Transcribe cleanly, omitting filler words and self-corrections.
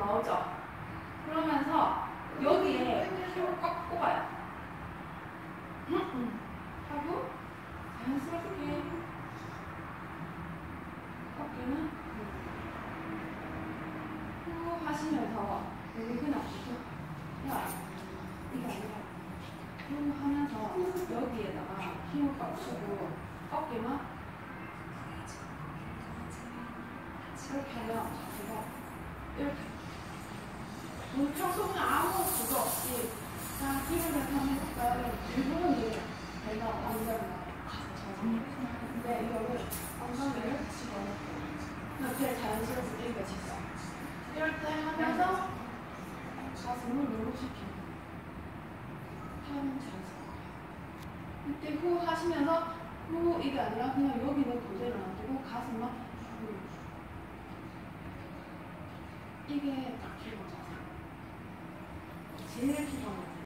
나오죠? 그러면서 여기에 힘을 꽉 꼽아요. 하고 자연스럽게 어깨는 후 하시면서 여기 그냥 야 이게 아니라 후 하면서 여기에다가 힘을 꽉 주고 어깨만 이렇게 하면 제가 이렇게 평소는 아무 그거 없이 그냥 힘을 내서 해볼까요? 일부는 이게 된다 완전 근데 이거를 엉덩이를 집어넣고 그냥 제일 자연스럽게 이렇게 쳤어. 이럴 때 하면서 가슴을 노력시키는 하면 자연스럽게 이때 후 하시면서 후 이게 아니라 그냥 여기는 그대로